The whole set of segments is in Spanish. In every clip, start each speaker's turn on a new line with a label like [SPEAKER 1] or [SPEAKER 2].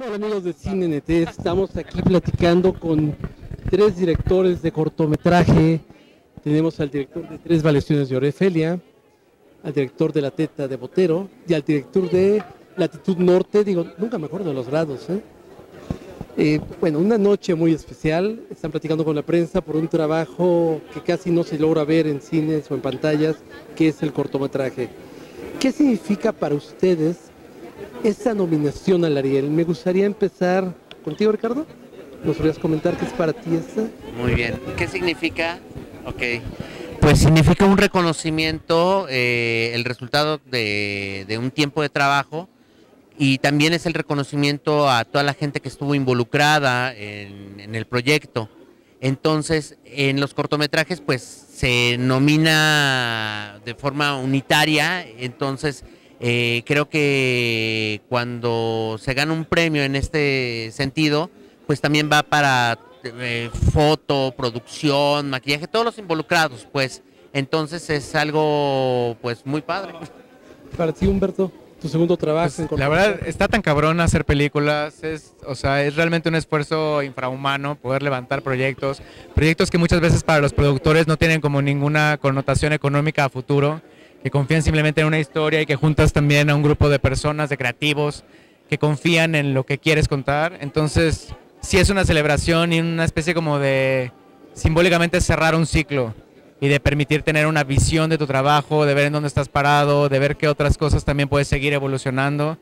[SPEAKER 1] Hola amigos de Cine NT, estamos aquí platicando con tres directores de cortometraje. Tenemos al director de Tres Variaciones de Orefelia, al director de La Teta de Botero y al director de Latitud Norte. Digo, nunca me acuerdo de los grados, ¿eh? Bueno, una noche muy especial. Están platicando con la prensa por un trabajo que casi no se logra ver en cines o en pantallas, que es el cortometraje. ¿Qué significa para ustedes esta nominación al Ariel? Me gustaría empezar contigo, Ricardo. ¿Nos podrías comentar qué es para ti esta?
[SPEAKER 2] Muy bien. ¿Qué significa? Ok. Pues significa un reconocimiento, el resultado de un tiempo de trabajo, y también es el reconocimiento a toda la gente que estuvo involucrada en el proyecto. Entonces, en los cortometrajes, pues se nomina de forma unitaria. Entonces, creo que cuando se gana un premio en este sentido, pues también va para foto, producción, maquillaje, todos los involucrados, pues. Entonces es algo, pues, muy padre.
[SPEAKER 1] Para ti, Humberto, tu segundo trabajo en
[SPEAKER 3] Pues, la verdad, está tan cabrón hacer películas, o sea, es realmente un esfuerzo infrahumano poder levantar proyectos que muchas veces para los productores no tienen como ninguna connotación económica a futuro, que confían simplemente en una historia y que juntas también a un grupo de personas, de creativos, que confían en lo que quieres contar. Entonces, sí es una celebración y una especie como de simbólicamente cerrar un ciclo y de permitir tener una visión de tu trabajo, de ver en dónde estás parado, de ver qué otras cosas también puedes seguir evolucionando.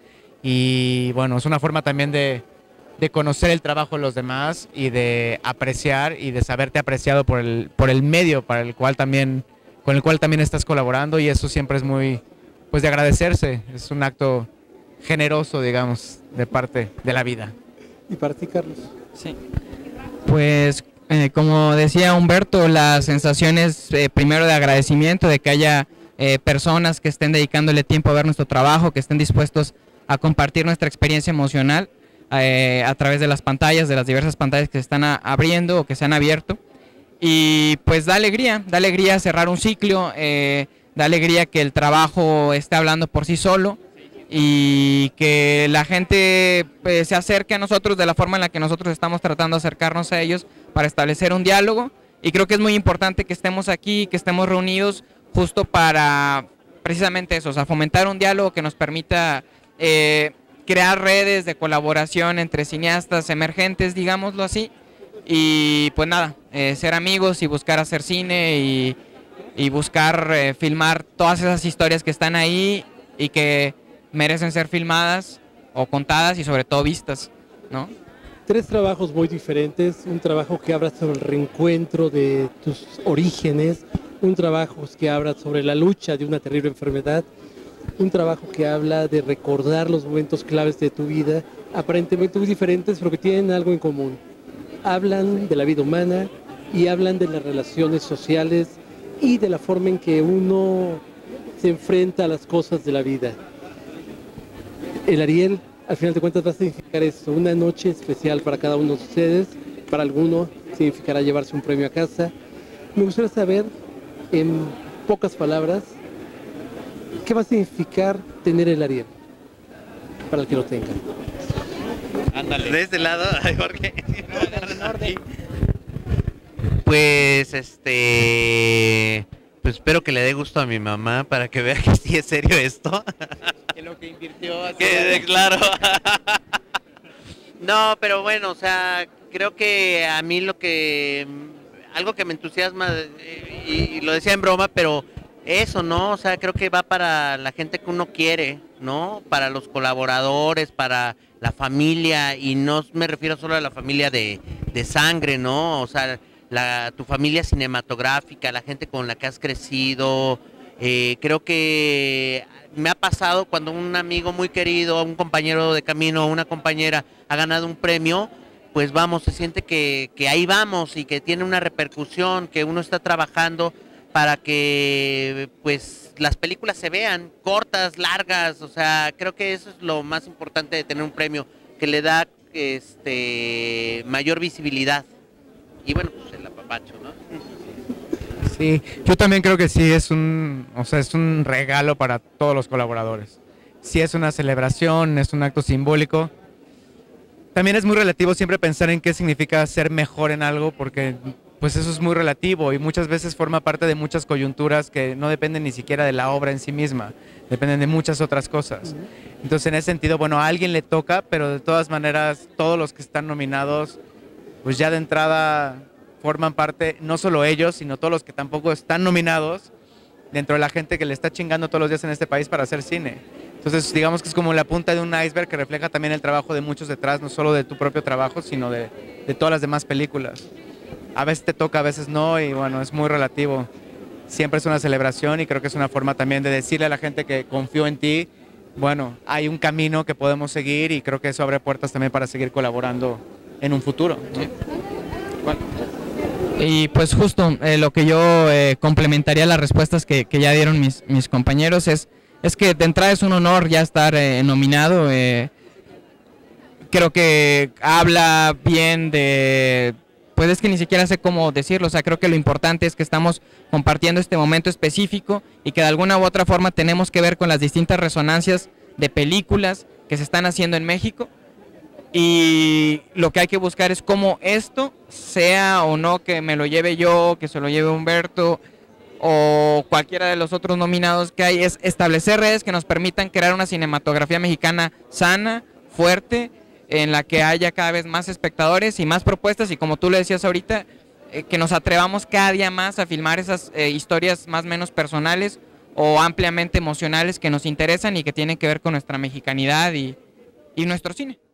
[SPEAKER 3] Y bueno, es una forma también de conocer el trabajo de los demás y de apreciar y de saberte apreciado por el medio para el cual también, con el cual también estás colaborando, y eso siempre es muy, pues, de agradecerse. Es un acto generoso, digamos, de parte de la vida.
[SPEAKER 1] ¿Y para ti, Carlos?
[SPEAKER 4] Sí. Pues como decía Humberto, la sensación es primero de agradecimiento, de que haya personas que estén dedicándole tiempo a ver nuestro trabajo, que estén dispuestos a compartir nuestra experiencia emocional a través de las pantallas, de las diversas pantallas que se están abriendo o que se han abierto. Y pues da alegría cerrar un ciclo, da alegría que el trabajo esté hablando por sí solo y que la gente pues, se acerque a nosotros de la forma en la que nosotros estamos tratando de acercarnos a ellos para establecer un diálogo. Y creo que es muy importante que estemos aquí, que estemos reunidos justo para precisamente eso, o sea, fomentar un diálogo que nos permita crear redes de colaboración entre cineastas emergentes, digámoslo así, y pues nada, ser amigos y buscar hacer cine y buscar filmar todas esas historias que están ahí y que merecen ser filmadas o contadas y sobre todo vistas, ¿no?
[SPEAKER 1] Tres trabajos muy diferentes, un trabajo que habla sobre el reencuentro de tus orígenes, un trabajo que habla sobre la lucha de una terrible enfermedad, un trabajo que habla de recordar los momentos claves de tu vida, aparentemente muy diferentes, pero que tienen algo en común. Hablan de la vida humana y hablan de las relaciones sociales y de la forma en que uno se enfrenta a las cosas de la vida. El Ariel, al final de cuentas, va a significar esto, una noche especial para cada uno de ustedes. Para alguno significará llevarse un premio a casa. Me gustaría saber, en pocas palabras, ¿qué va a significar tener el Ariel? Para el que lo tenga.
[SPEAKER 2] Ándale. De este lado, Jorge. Pues, pues espero que le dé gusto a mi mamá para que vea que sí es serio esto.
[SPEAKER 4] Que lo que invirtió así.
[SPEAKER 2] Claro. No, pero bueno, o sea, creo que a mí algo que me entusiasma, y lo decía en broma, pero eso, ¿no? O sea, creo que va para la gente que uno quiere, ¿no? Para los colaboradores, para la familia, y no me refiero solo a la familia de sangre, ¿no? O sea, tu familia cinematográfica, la gente con la que has crecido. Creo que me ha pasado cuando un amigo muy querido, un compañero de camino, una compañera ha ganado un premio, pues vamos, se siente que ahí vamos y que tiene una repercusión, que uno está trabajando para que pues las películas se vean, cortas, largas. O sea, creo que eso es lo más importante de tener un premio, que le da mayor visibilidad. Y bueno, pues el apapacho, ¿no?
[SPEAKER 3] Sí, yo también creo que sí es o sea, es un regalo para todos los colaboradores. Sí es una celebración, es un acto simbólico. también es muy relativo siempre pensar en qué significa ser mejor en algo, porque pues eso es muy relativo y muchas veces forma parte de muchas coyunturas que no dependen ni siquiera de la obra en sí misma, dependen de muchas otras cosas. Entonces en ese sentido, bueno, a alguien le toca, pero de todas maneras todos los que están nominados, pues ya de entrada forman parte, no solo ellos, sino todos los que tampoco están nominados, dentro de la gente que le está chingando todos los días en este país para hacer cine. Entonces digamos que es como la punta de un iceberg que refleja también el trabajo de muchos detrás, no solo de tu propio trabajo, sino de todas las demás películas. A veces te toca, a veces no, y bueno, es muy relativo. Siempre es una celebración y creo que es una forma también de decirle a la gente que confío en ti, bueno, hay un camino que podemos seguir y creo que eso abre puertas también para seguir colaborando en un futuro, ¿no? Sí.
[SPEAKER 4] Bueno. Y pues justo lo que yo complementaría las respuestas que ya dieron mis compañeros es que de entrada es un honor ya estar nominado. Creo que habla bien de... Pues es que ni siquiera sé cómo decirlo, o sea, creo que lo importante es que estamos compartiendo este momento específico y que de alguna u otra forma tenemos que ver con las distintas resonancias de películas que se están haciendo en México, y lo que hay que buscar es cómo esto, sea o no que me lo lleve yo, que se lo lleve Humberto o cualquiera de los otros nominados que hay, es establecer redes que nos permitan crear una cinematografía mexicana sana, fuerte, en la que haya cada vez más espectadores y más propuestas, y como tú le decías ahorita, que nos atrevamos cada día más a filmar esas historias más o menos personales o ampliamente emocionales que nos interesan y que tienen que ver con nuestra mexicanidad y nuestro cine.